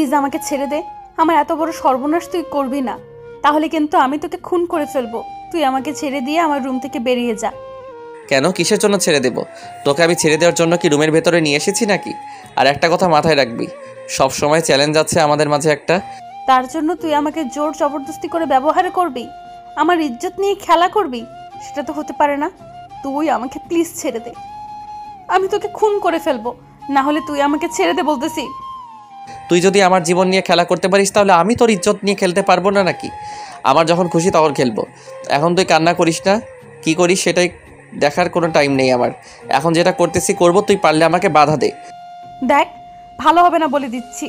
Please আমাকে ছেড়ে দে। আমার এত বড় সর্বনাশ তুই করবি না, তাহলে কিন্তু আমি তোকে খুন করে ফেলবো। তুই আমাকে ছেড়ে দিয়ে আমার রুম থেকে বেরিয়ে যা। কেন, কিসের জন্য ছেড়ে দেব? তোকে আমি ছেড়ে দেওয়ার জন্য কি রুমের ভেতরে নিয়ে এসেছি নাকি? আর একটা কথা মাথায় রাখবি, সব সময় চ্যালেঞ্জ আছে আমাদের মাঝে একটা। তার জন্য তুই আমাকে জোর জবরদস্তি করে ব্যবহার করবি, আমার ইজ্জত নিয়ে খেলা করবি? সেটা তো হতে পারে না। তুই আমাকে প্লিজ ছেড়ে দে, আমি তোকে খুন করে ফেলবো। না হলে তুই আমাকে ছেড়ে দে বলতেছি। তুই যদি আমার জীবন নিয়ে খেলা করতে পারিস তাহলে আমি তোর ইজ্জত নিয়ে খেলতে পারবো না নাকি? আমার যখন খুশি তখন খেলবো। এখন তুই কান্না করিস না, কি করিস সেটাই দেখার কোনো টাইম নেই আমার। এখন যেটা করতেছি করবো, তুই পারলে আমাকে বাধা দে। দেখ, ভালো হবে না বলে দিচ্ছি,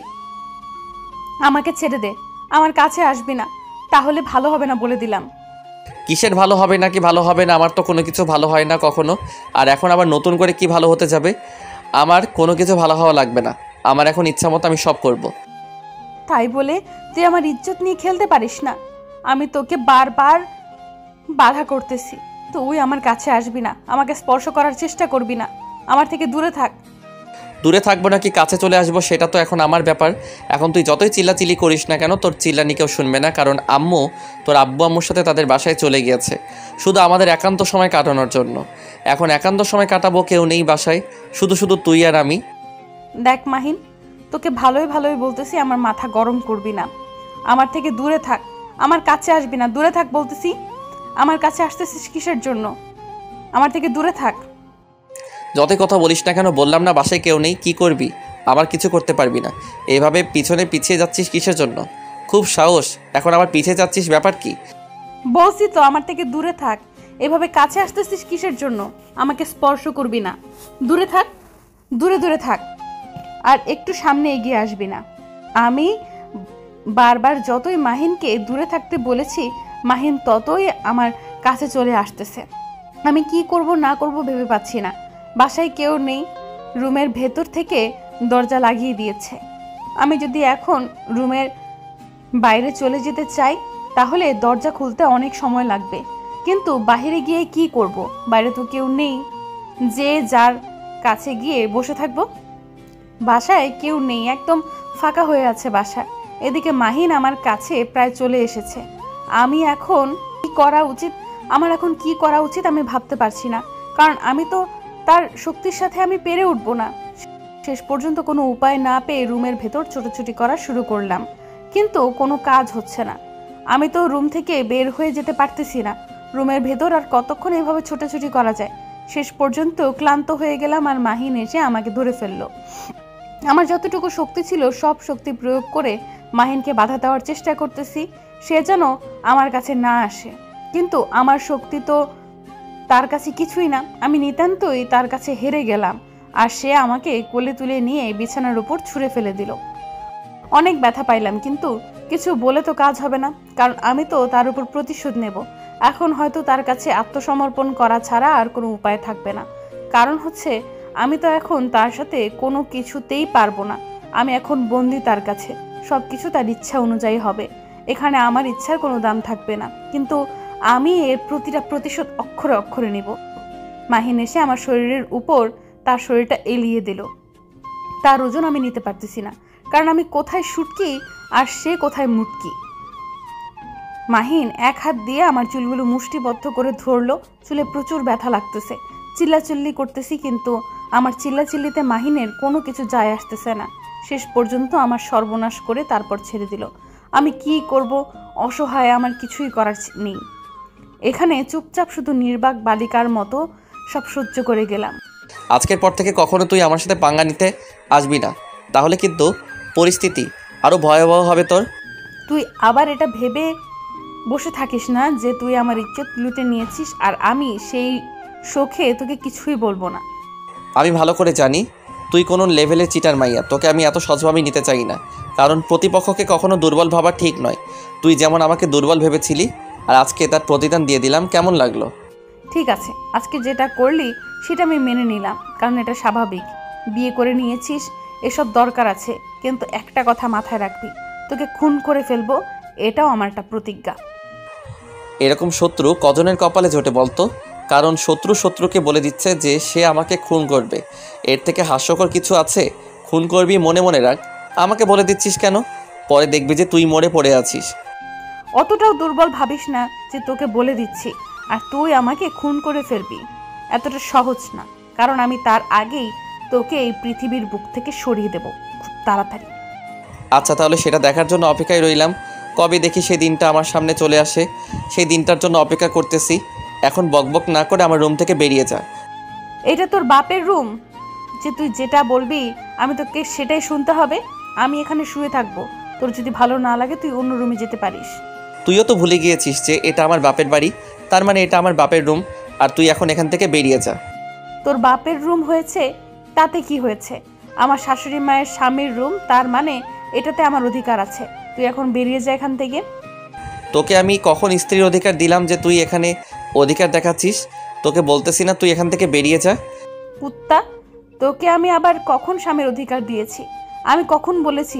আমাকে ছেড়ে দে, আমার কাছে আসবি না, তাহলে ভালো হবে না বলে দিলাম। কিসের ভালো হবে নাকি ভালো হবে না? আমার তো কোনো কিছু ভালো হয় না কখনো, আর এখন আবার নতুন করে কি ভালো হতে যাবে? আমার কোনো কিছু ভালো হওয়া লাগবে না, আমার এখন ইচ্ছা মতো আমি সব করব। তাই বলে তুই আমার ইজ্জত নিয়ে খেলতে পারিস না। আমি তোকে বারবার বাধা করতেছি, তুই আমার কাছে আসবি না, আমাকে স্পর্শ করার চেষ্টা করবি না, আমার থেকে দূরে থাক। দূরে থাকবো নাকি কাছে চলে আসবো সেটা তো এখন আমার ব্যাপার। এখন তুই যতই চিল্লাচিল্লি করিস না কেন, তোর চিল্লানি কেউ শুনবে না, কারণ আম্মু, তোর আব্বু আম্মুর সাথে তাদের বাসায় চলে গিয়েছে শুধু আমাদের একান্ত সময় কাটানোর জন্য। এখন একান্ত সময় কাটাবো, কেউ নেই বাসায়, শুধু শুধু তুই আর আমি। দেখ মাহিন, তোকে ভালোই ভালোই বলতেছি, আমার মাথা গরম করবি না, আমার থেকে দূরে থাক, আমার কাছে আসবি না, দূরে থাক বলতেছি। আমার কাছে আসতেছিস কিসের জন্য? আমার থেকে দূরে থাক। যতই কথা বলিস না কেন, বললাম না বাসায় কেউ নেই, কি করবি? আমার কিছু করতে পারবি না। এইভাবে পিছনে পিছিয়ে যাচ্ছিস কিসের জন্য? খুব সাহস, এখন আবার পিছিয়ে যাচ্ছিস, ব্যাপার কি? বলছি তো আমার থেকে দূরে থাক। এভাবে কাছে আসতেছিস কিসের জন্য? আমাকে স্পর্শ করবি না, দূরে থাক, দূরে দূরে থাক, আর একটু সামনে এগিয়ে আসবি না। আমি বারবার যতই মাহিনকে দূরে থাকতে বলেছি, মাহিন ততই আমার কাছে চলে আসতেছে। আমি কি করব না করব ভেবে পাচ্ছি না। বাসায় কেউ নেই, রুমের ভেতর থেকে দরজা লাগিয়ে দিয়েছে। আমি যদি এখন রুমের বাইরে চলে যেতে চাই তাহলে দরজা খুলতে অনেক সময় লাগবে, কিন্তু বাইরে গিয়ে কি করব? বাইরে তো কেউ নেই যে যার কাছে গিয়ে বসে থাকবো। বাসায় কেউ নেই, একদম ফাঁকা হয়ে আছে বাসা। এদিকে মাহিন আমার কাছে প্রায় চলে এসেছে। আমি এখন কি করা উচিত, আমার এখন কি করা উচিত আমি ভাবতে পারছি না, কারণ আমি তো তার শক্তির সাথে আমি পেরে উঠবো না। শেষ পর্যন্ত কোনো উপায় না পেয়ে রুমের ভেতর ছোটাছুটি করা শুরু করলাম, কিন্তু কোনো কাজ হচ্ছে না। আমি তো রুম থেকে বের হয়ে যেতে পারতেছি না। রুমের ভেতর আর কতক্ষণ এভাবে ছোটাছুটি করা যায়? শেষ পর্যন্ত ক্লান্ত হয়ে গেলাম, আর মাহিন এসে আমাকে ধরে ফেললো। আমার যতটুকু শক্তি ছিল সব শক্তি প্রয়োগ করে মাহিনকে বাধা দেওয়ার চেষ্টা করতেছি, সে যেন আমার কাছে না আসে, কিন্তু আমার শক্তি তো তার কাছে কিছুই না। আমি নিতান্তই তার কাছে হেরে গেলাম, আর সে আমাকে কোলে তুলে নিয়ে বিছানার উপর ছুঁড়ে ফেলে দিল। অনেক ব্যথা পাইলাম, কিন্তু কিছু বলে তো কাজ হবে না, কারণ আমি তো তার উপর প্রতিশোধ নেব। এখন হয়তো তার কাছে আত্মসমর্পণ করা ছাড়া আর কোনো উপায় থাকবে না, কারণ হচ্ছে আমি তো এখন তার সাথে কোনো কিছুতেই পারবো না। আমি এখন বন্দি তার কাছে, সব কিছু তার ইচ্ছা অনুযায়ী হবে। এখানে আমার ইচ্ছার কোনো দাম থাকবে না, কিন্তু আমি এর প্রতিটা প্রতিশোধ অক্ষরে অক্ষরে নিব। মাহিন এসে আমার শরীরের উপর তার শরীরটা এলিয়ে দিল। তার ওজন আমি নিতে পারতেছি না, কারণ আমি কোথায় শুটকি আর সে কোথায় মুটকি। মাহিন এক হাত দিয়ে আমার চুলগুলো মুষ্টিবদ্ধ করে ধরলো। চুলে প্রচুর ব্যথা লাগতেছে, চিল্লাচিল্লি করতেছি, কিন্তু আমার চিল্লাচিল্লিতে মাহিনের কোনো কিছু যায় আসতেছে না। শেষ পর্যন্ত আমার সর্বনাশ করে তারপর ছেড়ে দিল। আমি কি করব? অসহায়, আমার কিছুই করার নেই। এখানে চুপচাপ শুধু নির্বাক বালিকার মতো সব সহ্য করে গেলাম। আজকের পর থেকে কখনো তুই আমার সাথে পাঙ্গা নিতে আসবি না, তাহলে কিন্তু পরিস্থিতি আরও ভয়াবহ হবে তোর। তুই আবার এটা ভেবে বসে থাকিস না যে তুই আমার ইজ্জত লুটে নিয়েছিস, আর আমি সেই শোকে তোকে কিছুই বলবো না। আমি ভালো করে জানি তুই কোনো লেভেলের চিটার মাইয়া, তোকে আমি এত সহজভাবে নিতে চাই না, কারণ প্রতিপক্ষকে কখনো দুর্বল ভাবা ঠিক নয়। তুই যেমন আমাকে দুর্বল ভেবেছিলি, আর আজকে তার প্রতিদান দিয়ে দিলাম, কেমন লাগলো? ঠিক আছে, আজকে যেটা করলি সেটা আমি মেনে নিলাম, কারণ এটা স্বাভাবিক। বিয়ে করে নিয়েছিস, এসব দরকার আছে, কিন্তু একটা কথা মাথায় রাখবি, তোকে খুন করে ফেলবো, এটাও আমার একটা প্রতিজ্ঞা। এরকম শত্রু কজনের কপালে জোটে বলতো? কারণ শত্রু শত্রুকে বলে দিচ্ছে যে সে আমাকে খুন করবে। এর থেকে হাস্যকর কিছু আছে? খুন করবি মনে মনে রাখ, আমাকে বলে দিচ্ছিস কেন? পরে দেখবি যে তুই মরে পড়ে আছিস। অতটাও দুর্বল ভাবিস না যে তোকে বলে দিচ্ছি আর তুই আমাকে খুন করে ফেলবি। এতটা সহজ না, কারণ আমি তার আগেই তোকে এই পৃথিবীর বুক থেকে সরিয়ে দেব খুব তাড়াতাড়ি। আচ্ছা, তাহলে সেটা দেখার জন্য অপেক্ষায় রইলাম। কবে দেখি সেই দিনটা আমার সামনে চলে আসে। সেই দিনটার জন্য অপেক্ষা করতেছি। এখন বকবক না করে আমার রুম থেকে বেরিয়ে যা। এটা তোর বাপের রুম যে তুই যেটা বলবি আমি তোকে সেটাই শুনতে হবে? আমি এখানে শুয়ে থাকবো, তোর যদি ভালো না লাগে তুই অন্য রুমে যেতে পারিস। তুইও তো ভুলে গিয়েছিস যে এটা আমার বাপের বাড়ি, তার মানে এটা আমার বাপের রুম। আর তুই এখন এখান থেকে বেরিয়ে যা। তোর বাপের রুম হয়েছে তাতে কি হয়েছে? আমার শাশুড়ি মায়ের স্বামীর রুম, তার মানে এটাতে আমার অধিকার আছে। তুই এখন বেরিয়ে যা এখান থেকে। তোকে আমি কখন স্ত্রীর অধিকার দিলাম যে তুই এখানে অধিকার দেখাচ্ছিস? তোকে বলতেছি না তুই এখান থেকে বেরিয়ে যা। কুত্তা, তোকে আমি আবার কখন স্বামীর অধিকার দিয়েছি? আমি কখন বলেছি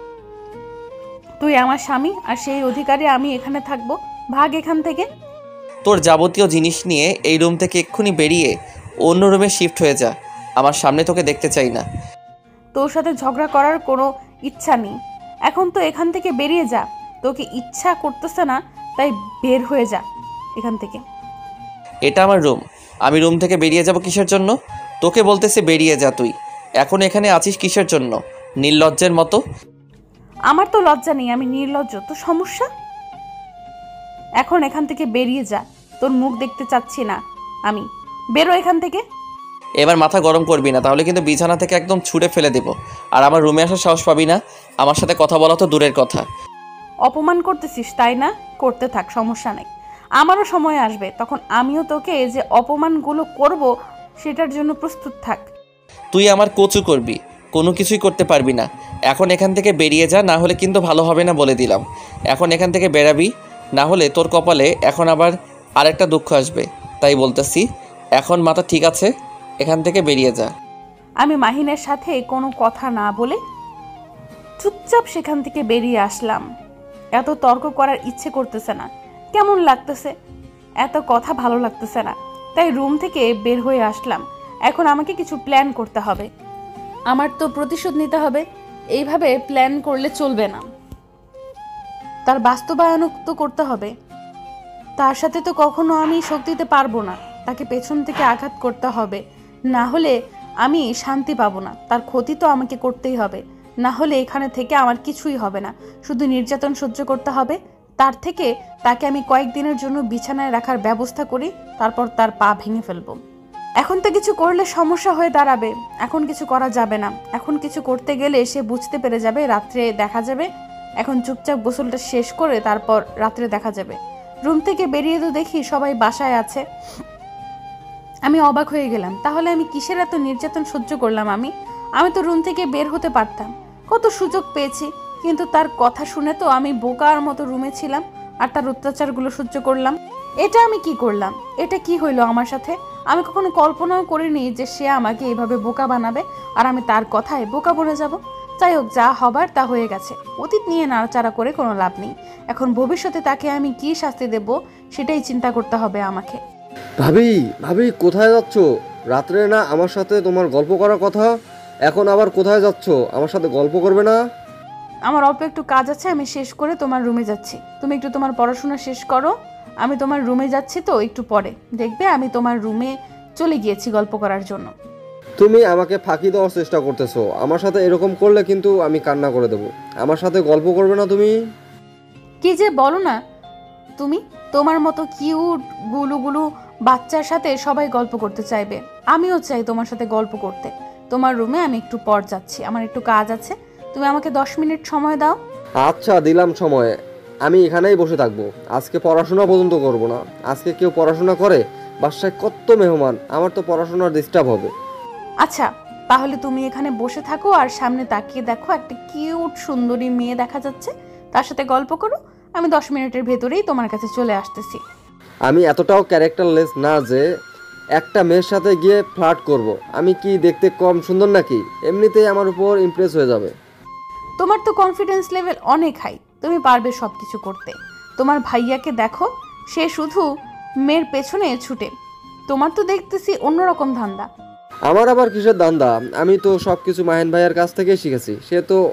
তুই আমার স্বামী আর সেই অধিকারে আমি এখানে থাকবো? ভাগ এখান থেকে। তোর যাবতীয় জিনিস নিয়ে এই রুম থেকে এক্ষুনি বেরিয়ে অন্য রুমে শিফট হয়ে যা। আমার সামনে তোকে দেখতে চাই না। তোর সাথে ঝগড়া করার কোনো ইচ্ছা নেই। এখন তো এখান থেকে বেরিয়ে যা। তোকে ইচ্ছা করতেছে না তাই বের হয়ে যা এখান থেকে। এটা আমার রুম। আমি রুম থেকে বেরিয়ে যাব কিসের জন্য? তোকে বলতেছে বেরিয়ে যা। তুই এখন এখানে আছিস কিসের জন্য? নির্লজ্জের মতো। আমার তো লজ্জা নেই, আমি নির্লজ্জ। তো সমস্যা? এখন এখান থেকে বেরিয়ে যা। তোর মুখ দেখতে চাচ্ছি না আমি। বেরো এখান থেকে। এবার মাথা গরম করবি না, তাহলে কিন্তু বিছানা থেকে একদম ছুঁড়ে ফেলে দেব। আর আমার রুমে আসার সাহস পাবি না। আমার সাথে কথা বলা তো দূরের কথা। অপমান করতেছিস তাই না? করতে থাক, সমস্যা নেই। আমারও সময় আসবে, তখন আমিও তোকে যে অপমানগুলো করব সেটার জন্য প্রস্তুত থাক। তুই আমার কচু করবি, কোনো কিছুই করতে পারবি না। এখন এখান থেকে বেরিয়ে যা, না হলে কিন্তু ভালো হবে না বলে দিলাম। এখন এখান থেকে বেরাবি, না হলে তোর কপালে এখন আবার আরেকটা দুঃখ আসবে। তাই বলতেছি এখন মাথা ঠিক আছে, এখান থেকে বেরিয়ে যা। আমি মাহিনের সাথে কোনো কথা না বলে চুপচাপ সেখান থেকে বেরিয়ে আসলাম। এত তর্ক করার ইচ্ছে করতেছে না, কেমন লাগতেছে, এত কথা ভালো লাগতেছে না। তাই রুম থেকে বের হয়ে আসলাম। এখন আমাকে কিছু প্ল্যান করতে হবে। আমার তো প্রতিশোধ নিতে হবে। এইভাবে প্ল্যান করলে চলবে না, তার বাস্তবায়ন তো করতে হবে। তার সাথে তো কখনো আমি শক্তি দিতে পারবো না। তাকে পেছন থেকে আঘাত করতে হবে, না হলে আমি শান্তি পাবো না। তার ক্ষতি তো আমাকে করতেই হবে, না হলে এখানে থেকে আমার কিছুই হবে না, শুধু নির্যাতন সহ্য করতে হবে। তার থেকে তাকে আমি কয়েকদিনের জন্য বিছানায় রাখার ব্যবস্থা করি, তারপর তার পা ভেঙে ফেলবো। এখন তো কিছু করলে সমস্যা হয়ে দাঁড়াবে। এখন কিছু করা যাবে না। এখন কিছু করতে গেলে সে বুঝতে পেরে যাবে, রাত্রে দেখা যাবে। এখন চুপচাপ গোসলটা শেষ করে তারপর রাত্রে দেখা যাবে। রুম থেকে বেরিয়ে তো দেখি সবাই বাসায় আছে। আমি অবাক হয়ে গেলাম, তাহলে আমি কিসের এত নির্যাতন সহ্য করলাম? আমি তো রুম থেকে বের হতে পারতাম, কত সুযোগ পেয়েছি। কিন্তু তার কথা শুনে তো আমি বোকার মতো রুমে ছিলাম আর তার অত্যাচারগুলো সহ্য করলাম। এটা আমি কি করলাম? এটা কি হইলো আমার সাথে? আমি কখনো কল্পনাও করিনি যে সে আমাকে এইভাবে বোকা বানাবে আর আমি তার কথায় বোকা বনে যাব। যাই হোক, যা হবার তা হয়ে গেছে। অতীত নিয়ে নাড়াচাড়া করে কোনো লাভ নেই। এখন ভবিষ্যতে তাকে আমি কি শাস্তি দেব সেটাই চিন্তা করতে হবে আমাকে। ভাবি, ভাবি কোথায় যাচ্ছ? রাত্রে না আমার সাথে তোমার গল্প করার কথা, এখন আবার কোথায় যাচ্ছ? আমার সাথে গল্প করবে না? আমার অল্প একটু কাজ আছে, আমি শেষ করে তোমার রুমে যাচ্ছি। তুমি একটু তোমার পড়াশোনা শেষ করো। আমি তোমার রুমে যাচ্ছি, তো একটু পরে দেখবে আমি তোমার রুমে চলে গিয়েছি গল্প করার জন্য। তুমি আমাকে ফাঁকি দেওয়ার চেষ্টা করতেছো। আমার সাথে এরকম করলে কিন্তু আমি কান্না করে দেবো। আমার সাথে গল্প করবে না তুমি? কি যে বলো না তুমি! তোমার মতো কিউট গুলু বাচ্চার সাথে সবাই গল্প করতে চাইবে। আমিও চাই তোমার সাথে গল্প করতে। তোমার রুমে আমি একটু পর যাচ্ছি, আমার একটু কাজ আছে। তুমি আমাকে 10 মিনিট সময় দাও। আচ্ছা, দিলাম সময়। আমি এখানেই বসে থাকবো। আজকে পড়াশোনা পর্যন্ত করবো না। আজকে কেউ পড়াশোনা করে? বাসায় কত মেহমান, আমার তো পড়াশোনার ডিস্টার্ব হবে। আচ্ছা, তাহলে তুমি এখানে বসে থাকো আর সামনে তাকিয়ে দেখো একটা কিউট সুন্দরী মেয়ে দেখা যাচ্ছে, তার সাথে গল্প করো। আমি 10 মিনিটের ভেতরেই তোমার কাছে চলে আসতেছি। আমি এতটাও ক্যারেক্টারলেস না যে একটা মেয়ের সাথে গিয়ে ফ্লার্ট করব। আমি কি দেখতে কম সুন্দর নাকি? এমনিতেই আমার উপর ইমপ্রেস হয়ে যাবে। তোমার তো কনফিডেন্স লেভেল অনেক হাই, তুমি পারবে সব কিছু করতে। তোমার ভাইয়াকে দেখো, সে শুধু মেয়ের পেছনে ছুটে। তোমার তো দেখতেছি অন্যরকম ধান্দা। আমার আবার কিসের দান্দা? আমি তো সব কিছু মাহিন ভাইয়ার কাছ থেকেই শিখেছি। সে তো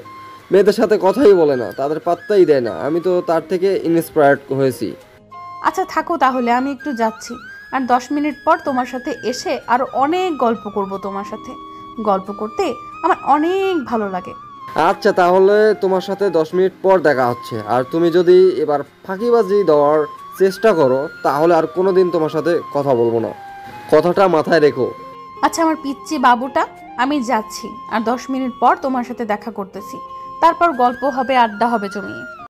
মেয়েদের সাথে কথাই বলে না, তাদের পাত্তাই দেয় না। আমি তো তার থেকে ইন্সপায়ার্ড হয়েছি। আচ্ছা থাকো তাহলে, আমি একটু যাচ্ছি। আর 10 মিনিট পর তোমার সাথে এসে আরো অনেক গল্প করব। তোমার সাথে গল্প করতে আমার অনেক ভালো লাগে। আচ্ছা তাহলে তোমার সাথে 10 মিনিট পর দেখা হচ্ছে। আর তুমি যদি এবার ফাঁকিবাজি দেওয়ার চেষ্টা করো তাহলে আর কোনোদিন তোমার সাথে কথা বলবো না, কথাটা মাথায় রেখো। আচ্ছা আমার পিচ্চি বাবুটা, আমি যাচ্ছি। আর 10 মিনিট পর তোমার সাথে দেখা করতেছি। তারপর গল্প হবে, আড্ডা হবে জমিয়ে।